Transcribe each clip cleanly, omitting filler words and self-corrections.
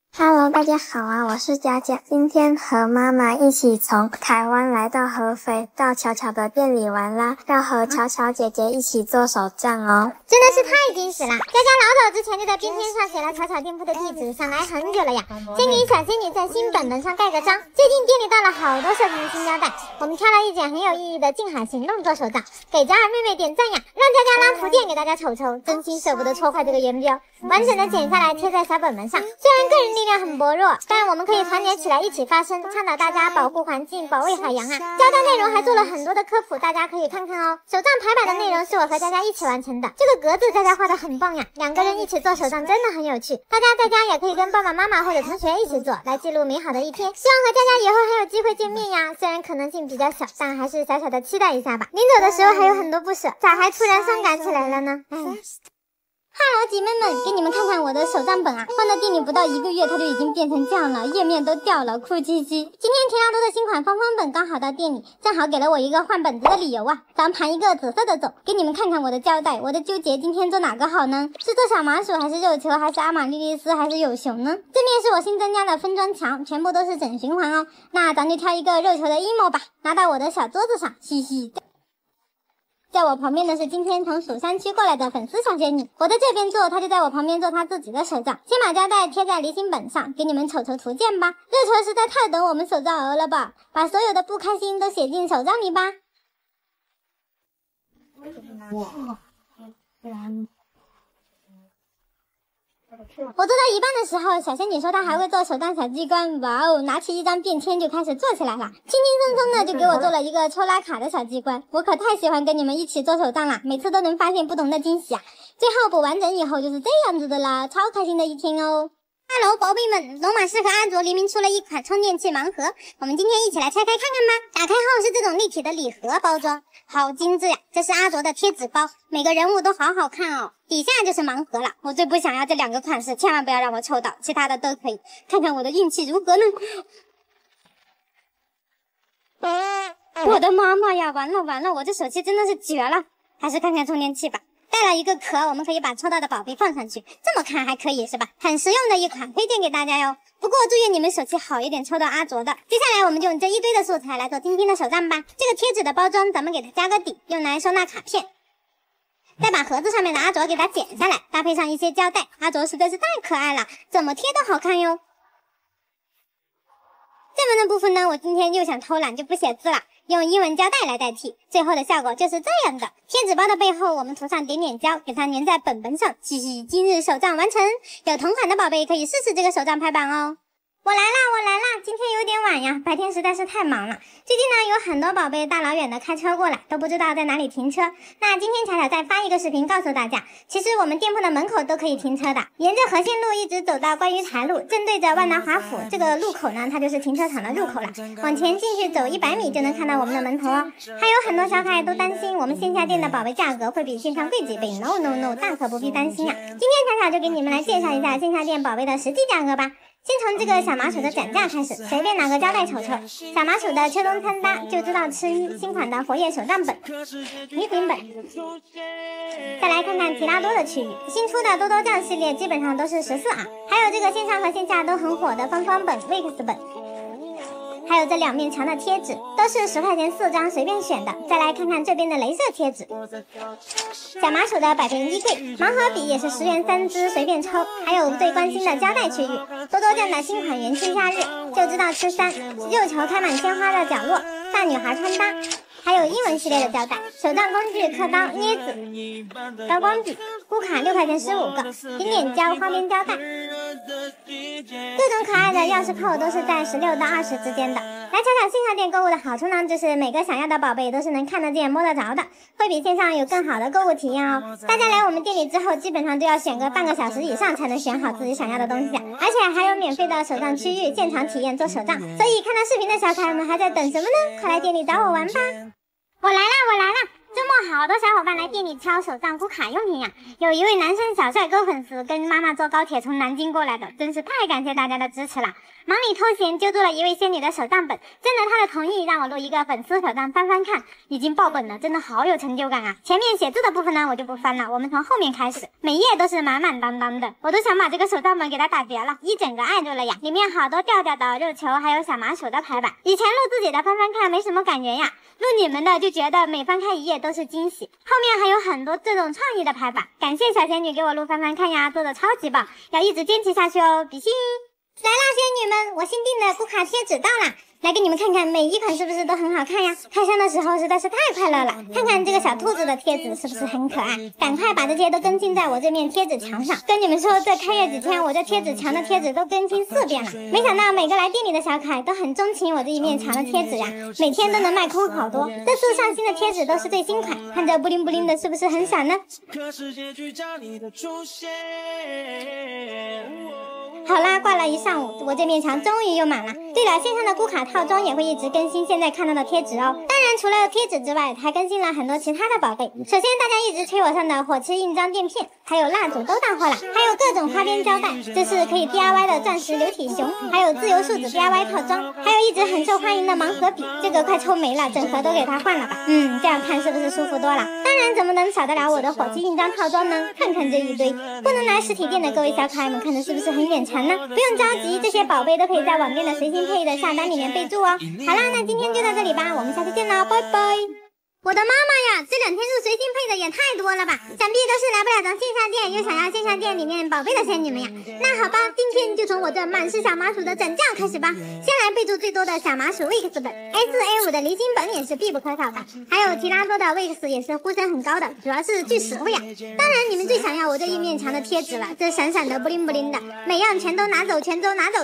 Hello， 大家好啊，我是佳佳。今天和妈妈一起从台湾来到合肥，到巧巧的店里玩啦，要和巧巧姐姐一起做手账哦。 真的是太惊喜了！佳佳老早之前就在冰天上写了巧巧店铺的地址，想来很久了呀。先给小仙女在新本本上盖个章。最近店里到了好多手工的新胶带，我们挑了一卷很有意义的静海行动做手账，给佳儿妹妹点赞呀！让佳佳拉图片给大家瞅瞅，真心舍不得戳坏这个颜标，完整的剪下来贴在小本本上。虽然个人力量很薄弱，但我们可以团结起来一起发声，倡导大家保护环境、保卫海洋啊！胶带内容还做了很多的科普，大家可以看看哦。手账排版的内容是我和佳佳一起完成的，这个格子佳佳画的很棒呀，两个人一起做手账真的很有趣。大家在家也可以跟爸爸妈妈或者同学一起做，来记录美好的一天。希望和佳佳以后还有机会见面呀，虽然可能性比较小，但还是小小的期待一下吧。临走的时候还有很多不舍，咋还突然伤感起来了呢？Hello， 姐妹们，给你们看看我的手账本啊！放在店里不到1个月，它就已经变成这样了，页面都掉了，哭唧唧。今天田拉多的新款方方本刚好到店里，正好给了我一个换本子的理由啊！咱盘一个紫色的走，给你们看看我的胶带，我的纠结，今天做哪个好呢？是做小麻薯，还是肉球，还是阿玛莉莉丝，还是有熊呢？这面是我新增加的分装墙，全部都是整循环哦。那咱就挑一个肉球的 emo 吧，拿到我的小桌子上，嘻嘻。在我旁边的是今天从蜀山区过来的粉丝小仙女，我在这边做，她就在我旁边做她自己的手账。先把胶带贴在离心本上，给你们瞅瞅图鉴吧。热球实在太懂我们手账儿了吧，把所有的不开心都写进手账里吧。我做到一半的时候，小仙女说她还会做手账小机关，哇哦，拿起一张便签就开始做起来了，轻轻松松的就给我做了一个抽拉卡的小机关。我可太喜欢跟你们一起做手账了，每次都能发现不同的惊喜啊！最后补完整以后就是这样子的啦，超开心的一天哦。Hello， 宝贝们，龙马士和阿卓联名出了一款充电器盲盒，我们今天一起来拆开看看吧。打开后是这种立体的礼盒包装，好精致呀！这是阿卓的贴纸包，每个人物都好好看哦。底下就是盲盒了，我最不想要这2个款式，千万不要让我抽到，其他的都可以。看看我的运气如何呢？我的妈妈呀，完了，我这手气真的是绝了！还是看看充电器吧。带了一个壳，我们可以把抽到的宝贝放上去，这么看还可以是吧？很实用的一款，推荐给大家哟。不过祝愿你们手气好一点，抽到阿卓的。接下来我们就用这一堆的素材来做今天的手账吧。这个贴纸的包装咱们给它加个底，用来收纳卡片。再把盒子上面的阿卓给它剪下来，搭配上一些胶带，阿卓实在是太可爱了，怎么贴都好看哟。正文的部分呢，我今天又想偷懒就不写字了，用英文胶带来代替，最后的效果就是这样的。贴纸包的背后我们涂上点点胶，给它粘在本本上，嘻嘻，今日手账完成。有同款的宝贝可以试试这个手账排版哦。我来啦！今天有点晚呀，白天实在是太忙了。最近呢，有很多宝贝大老远的开车过来，都不知道在哪里停车。那今天巧巧再发一个视频告诉大家，其实我们店铺的门口都可以停车的。沿着河线路一直走到观鱼台路，正对着万达华府这个路口呢，它就是停车场的入口了。往前进去走100米就能看到我们的门头哦。还有很多小可爱都担心我们线下店的宝贝价格会比线上贵几倍 ，no， 大可不必担心啊。今天巧巧就给你们来介绍一下线下店宝贝的实际价格吧。先从这个小麻薯的展架开始，随便拿个胶带瞅瞅。小麻薯的秋冬餐搭就知道吃一，新款的活页手账本、礼品本。再来看看提拉多的区域，新出的多多酱系列基本上都是14R，还有这个线上和线下都很火的方方本、Wex 本。还有这2面墙的贴纸，都是10块钱4张随便选的。再来看看这边的镭射贴纸，小麻薯的百变衣柜，盲盒笔也是10元3支随便抽。还有最关心的胶带区域，多多酱的新款元气夏日就知道吃3，肉球开满鲜花的角落，大女孩穿搭。还有英文系列的胶带，手账工具刻刀、镊子、高光笔，咕卡6块钱15个，点点胶、花边胶带，各种可爱的钥匙扣都是在16到20之间的。来巧巧线下店购物的好处呢，就是每个想要的宝贝都是能看得见摸得着的，会比线上有更好的购物体验哦。大家来我们店里之后，基本上都要选个半个小时以上才能选好自己想要的东西啊，而且还有免费的手账区域，现场体验做手账。所以看到视频的小可爱们还在等什么呢？快来店里找我玩吧！我来啦！ 周末好多小伙伴来店里挑手账、咕卡用品呀。有一位男生小帅哥粉丝跟妈妈坐高铁从南京过来的，真是太感谢大家的支持了。忙里偷闲揪住了一位仙女的手账本，征得她的同意，让我录一个粉丝手账翻翻看，已经爆本了，真的好有成就感啊！前面写字的部分呢，我就不翻了，我们从后面开始，每页都是满满当当的，我都想把这个手账本给它打折了，一整个爱住了呀！里面好多调调的、肉球，还有小麻薯的排版。以前录自己的翻翻看没什么感觉呀，录你们的就觉得每翻开一页都是惊喜。后面还有很多这种创意的排版，感谢小仙女给我录翻翻看呀，做的超级棒，要一直坚持下去哦，比心！来啦，仙女们，我新订的咕卡贴纸到啦！来给你们看看，每一款是不是都很好看呀？开箱的时候实在是太快乐了。看看这个小兔子的贴纸是不是很可爱？赶快把这些都更新在我这面贴纸墙上。跟你们说，这开业几天，我这贴纸墙的贴纸都更新4遍了。没想到每个来店里的小可爱都很钟情我这一面墙的贴纸呀，每天都能卖空好多。这次上新的贴纸都是最新款，看着布灵布灵的，是不是很闪呢？好啦，挂了一上午，我这面墙终于又满了。对了，线上的咕卡套装也会一直更新现在看到的贴纸哦。当然，除了贴纸之外，还更新了很多其他的宝贝。首先，大家一直催我上的火漆印章垫片，还有蜡烛都到货了，还有各种花边胶带，这是可以 DIY 的钻石流体熊，还有自由树脂 DIY 套装，还有一直很受欢迎的盲盒笔，这个快抽没了，整盒都给它换了吧。这样看是不是舒服多了？当然，怎么能少得了我的火漆印章套装呢？看看这一堆，不能来实体店的各位小可爱们看的是不是很眼馋呢？不用着急，这些宝贝都可以在网店的随心配的下单里面备注哦。好啦，那今天就到这里吧，我们下期见啦，拜拜。我的妈妈呀，这2天入随心配的也太多了吧，想必都是来不了咱线下店又想要线下店里面宝贝的仙女们呀。那好吧，今天就从我这满是小麻薯的整教开始吧。先来备注最多的小麻薯 Wix 本 ，S、A5 的离心本也是必不可少的，还有提拉多的 Wix 也是呼声很高的，主要是巨实惠呀。当然你们最想要我这一面墙的贴纸了，这闪闪的布灵布灵的，每样全都拿走，全都拿走。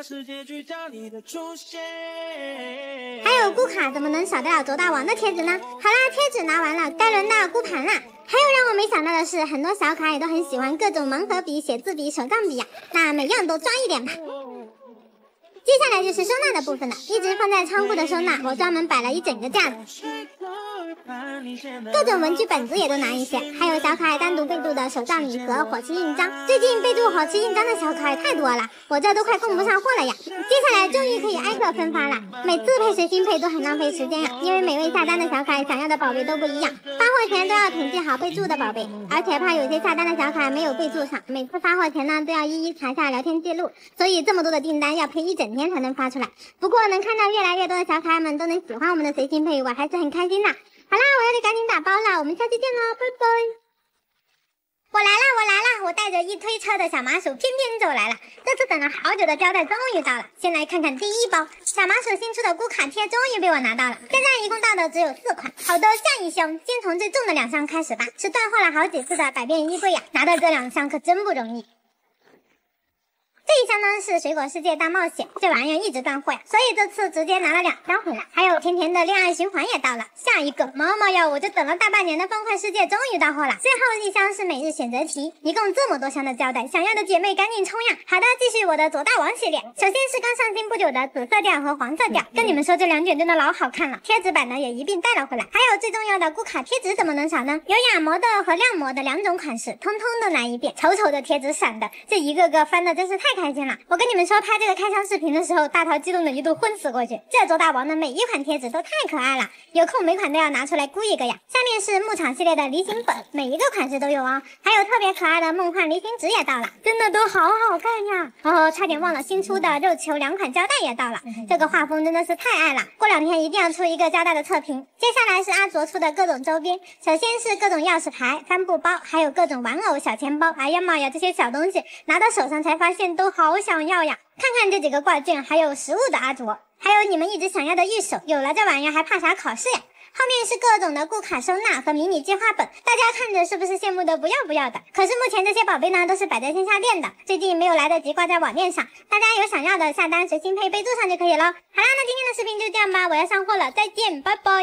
还有咕卡怎么能少得了卓大王的贴纸呢？好啦，贴纸拿完了，该轮到咕盘了。还有让我没想到的是，很多小可爱都很喜欢各种盲盒笔、写字笔、手账笔呀，那每样都抓一点吧。接下来就是收纳的部分了，一直放在仓库的收纳，我专门摆了一整个架子。各种文具本子也都拿一些，还有小可爱单独备注的手账礼盒、火漆印章。最近备注火漆印章的小可爱太多了，我这都快供不上货了呀。接下来终于可以挨个分发了，每次配随心配都很浪费时间呀，因为每位下单的小可爱想要的宝贝都不一样，发货前都要统计好备注的宝贝，而且怕有些下单的小可爱没有备注上，每次发货前呢都要一一查下聊天记录，所以这么多的订单要配一整天才能发出来。不过能看到越来越多的小可爱们都能喜欢我们的随心配，我还是很开心的。好啦，我要得赶紧打包了，我们下期见喽，拜拜。我来啦，我带着一推车的小麻薯翩翩走来了。这次等了好久的胶带终于到了，先来看看第一包小麻薯新出的咕卡贴，终于被我拿到了。现在一共到的只有4款，好的像一箱。先从最重的2箱开始吧，是断货了好几次的百变衣柜呀，拿到这2箱可真不容易。这一箱呢是水果世界大冒险，这玩意儿一直断货呀，所以这次直接拿了2箱回来。还有甜甜的恋爱循环也到了，下一个妈妈呀，我这等了大半年的方块世界终于到货了。最后一箱是每日选择题，一共这么多箱的胶带，想要的姐妹赶紧冲呀！好的，继续我的卓大王系列，首先是刚上新不久的紫色调和黄色调，跟你们说这2卷真的老好看了，贴纸版呢也一并带了回来。还有最重要的咕卡贴纸怎么能少呢？有亚模的和亮模的2种款式，通通都来一遍，丑丑的贴纸闪的，这一个个翻的真是太开心了。我跟你们说，拍这个开箱视频的时候，大桃激动的一度昏死过去。这卓大王的每一款贴纸都太可爱了，有空每款都要拿出来估一个呀。下面是牧场系列的离心本，每一个款式都有哦，还有特别可爱的梦幻离心纸也到了，真的都好好看呀。差点忘了新出的肉球2款胶带也到了，这个画风真的是太爱了。过2天一定要出一个胶带的测评。接下来是阿卓出的各种周边，首先是各种钥匙牌、帆布包，还有各种玩偶小钱包。哎呀妈呀，这些小东西拿到手上才发现都好想要呀。看看这几个挂件，还有实物的阿卓，还有你们一直想要的玉手，有了这玩意儿还怕啥考试呀？后面是各种的咕卡收纳和迷你计划本，大家看着是不是羡慕的不要不要的？可是目前这些宝贝呢都是摆在线下店的，最近没有来得及挂在网店上，大家有想要的下单随心配备注上就可以了。好啦，那今天的视频就这样吧，我要上货了，再见，拜拜。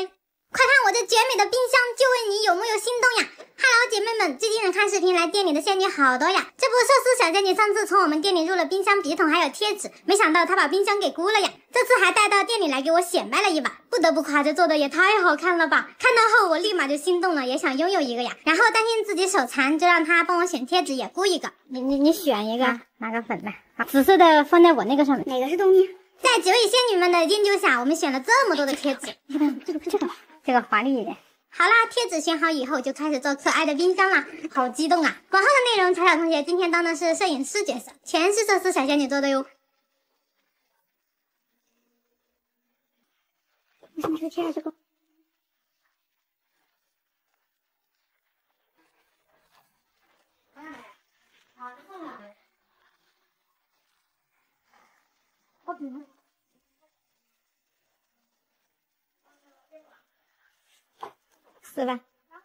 快看我这绝美的冰箱，就问你有没有心动呀？Hello， 姐妹们，最近人看视频来店里的仙女好多呀。这不，寿司小仙女上次从我们店里入了冰箱笔筒还有贴纸，没想到她把冰箱给估了呀。这次还带到店里来给我显摆了一把，不得不夸这做的也太好看了吧！看到后我立马就心动了，也想拥有一个呀。然后担心自己手残，就让她帮我选贴纸，也估一个。你选一个，拿个粉的，好，紫色的放在我那个上面。哪个是东西？在几位仙女们的研究下，我们选了这么多的贴纸。这个华丽一点。好啦，贴纸选好以后，就开始做可爱的冰箱啦，好激动啊！往后的内容，巧巧同学今天当的是摄影师角色，全是寿司小仙女做的哟。为什么是贴上这个？4万，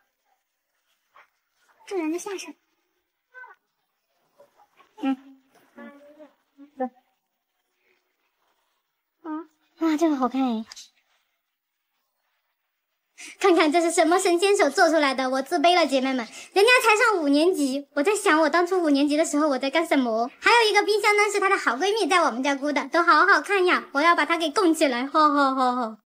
这人的下身，走，哇，这个好看哎！看看这是什么神仙手做出来的，我自卑了，姐妹们，人家才上5年级，我在想我当初5年级的时候我在干什么？还有一个冰箱呢，是她的好闺蜜在我们家估的，都好好看呀，我要把它给供起来，吼吼吼吼！